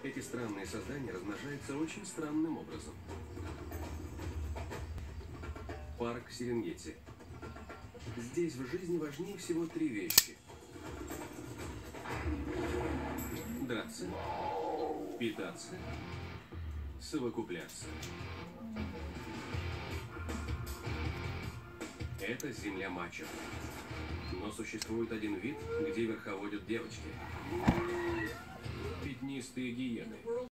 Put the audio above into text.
Эти странные создания размножаются очень странным образом. Парк Серенгети. Здесь в жизни важнее всего три вещи: драться, питаться, совокупляться. Это земля мачо. Но существует один вид, где верховодят девочки. Пятнистые гиены.